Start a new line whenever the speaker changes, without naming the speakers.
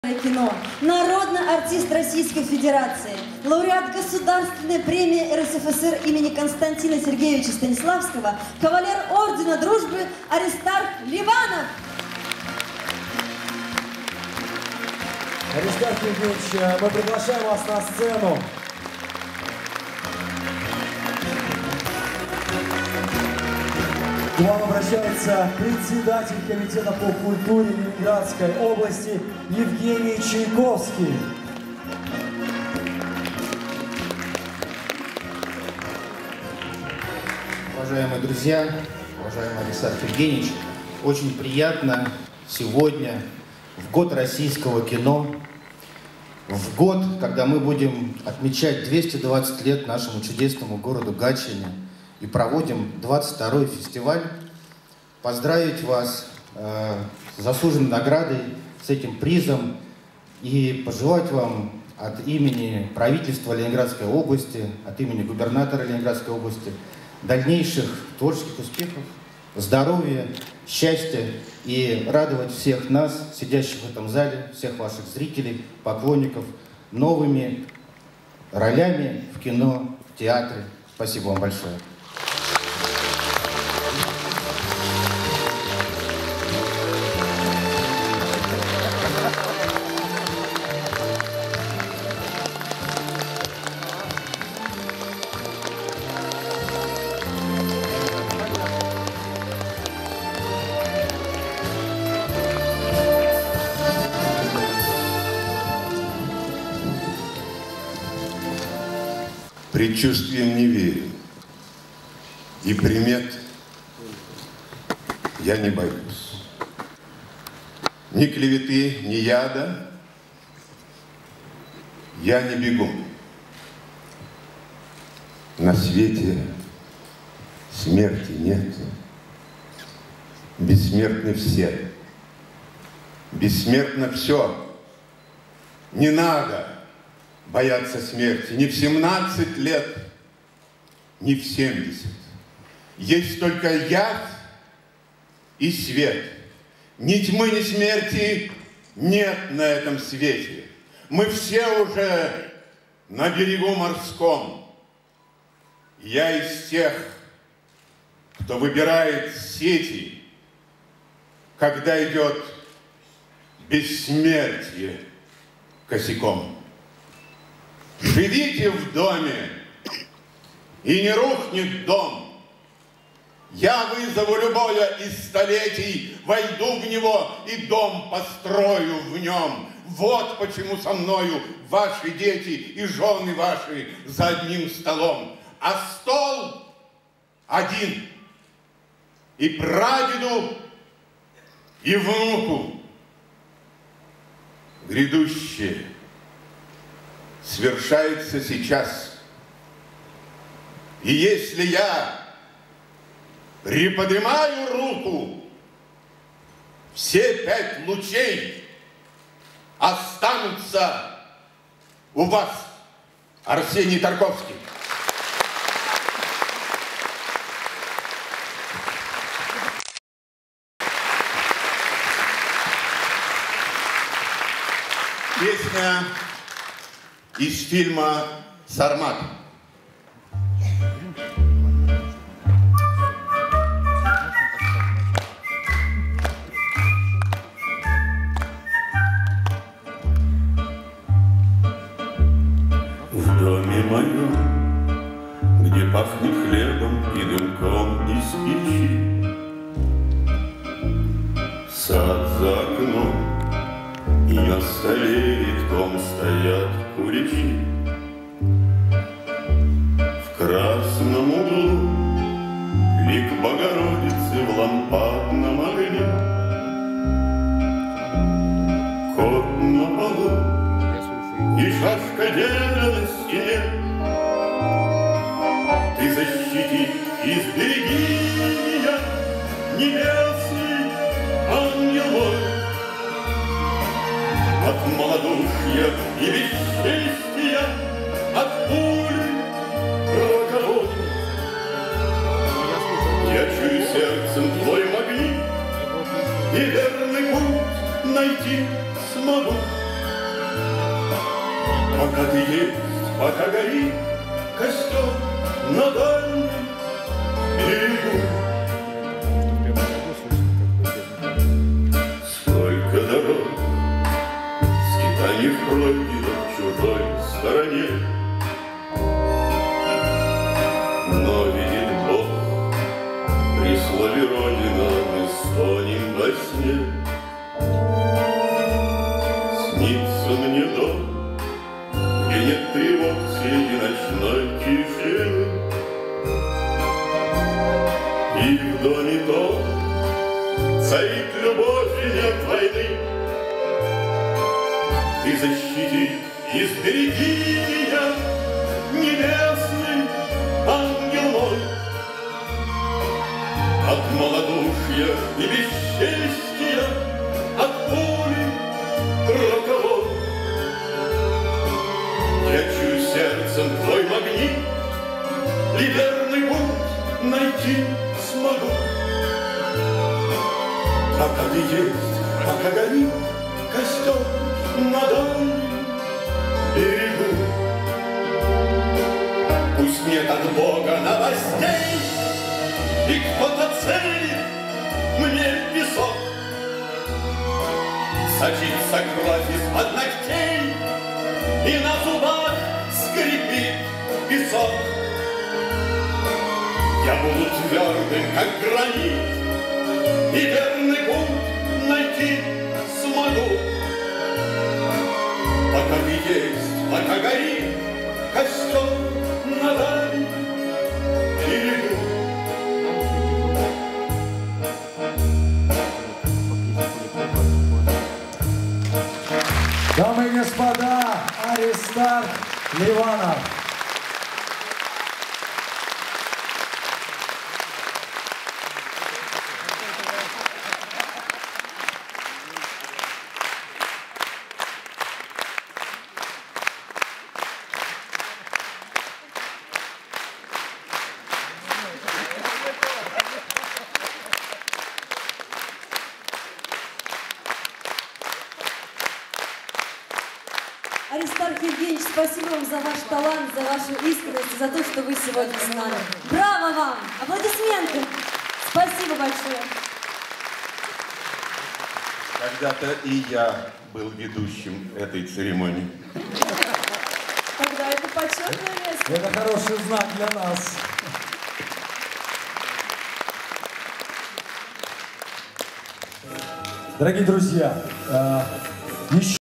Кино, народный артист Российской Федерации, лауреат Государственной премии РСФСР имени Константина Сергеевича Станиславского, кавалер Ордена Дружбы Аристарх Ливанов.
Аристарх Евгеньевич, мы приглашаем вас на сцену. К вам обращается председатель комитета по культуре Ленинградской области Евгений Чайковский.
Уважаемые друзья, уважаемый Аристарх Евгеньевич, очень приятно сегодня, в год российского кино, в год, когда мы будем отмечать 220 лет нашему чудесному городу Гатчине и проводим 22-й фестиваль, поздравить вас с заслуженной наградой, с этим призом и пожелать вам от имени правительства Ленинградской области, от имени губернатора Ленинградской области дальнейших творческих успехов, здоровья, счастья и радовать всех нас, сидящих в этом зале, всех ваших зрителей, поклонников, новыми ролями в кино, в театре. Спасибо вам большое.
Предчувствием не верю, и примет я не боюсь. Ни клеветы, ни яда я не бегу. На свете смерти нет, бессмертны все, бессмертно все. Не надо бояться смерти ни в 17 лет, ни в 70. Есть только яд и свет. Ни тьмы, ни смерти нет на этом свете. Мы все уже на берегу морском. Я из тех, кто выбирает сети, когда идет бессмертие косяком. Живите в доме, и не рухнет дом. Я вызову любое из столетий, войду в него и дом построю в нем. Вот почему со мною ваши дети и жены ваши за одним столом. А стол один. И прадеду, и внуку грядущее свершается сейчас. И если я приподнимаю руку, все 5 лучей останутся у вас. Арсений Тарковский. Песня из фильма «Сармат».
В доме моем, где пахнет хлебом и дымком из печи, сад за окном, и на столе редком стоят куличи. В красном углу лик Богородицы в лампадном огне. Кот на полу и шашка деда на стене. Ты защити и сбереги меня, небесный ангел мой, от малодушия и бесчестия, от пули роковой. Я чую сердцем твоим огни, и верный путь найти смогу. Пока ты есть, пока горит костер на дальнем берегу. Сколько дорог, скитаний пройдено в чужой стороне, но видит Бог, при слове Родина мы стонем во сне. Снится мне дом, где нет тревог среди ночной тишины, и в доме том царит любовь и нет войны. Ты защити и сбереги меня, небесный ангел мой, от малодушия и бесчестия, от пули роковой. Я чую сердцем твой магнит, и верный путь найти смогу. Пока ты есть, пока горит костер на дальнем берегу. Пусть нет от Бога новостей, и кто-то целит мне в висок. Сочится кровь из-под ногтей, и на зубах скрипит песок. Я буду твердым, как гранит, и верный путь найти смогу. Пока ты есть, пока горит костер на дальнем берегу.
Дамы и господа, Аристарх Ливанов.
Аристарх Евгеньевич, спасибо вам за ваш талант, за вашу искренность, за то, что вы сегодня с нами. Браво вам! Аплодисменты! Спасибо большое!
Когда-то и я был ведущим этой церемонии.
Тогда это почетное место.
Это хороший знак для нас. Дорогие друзья, еще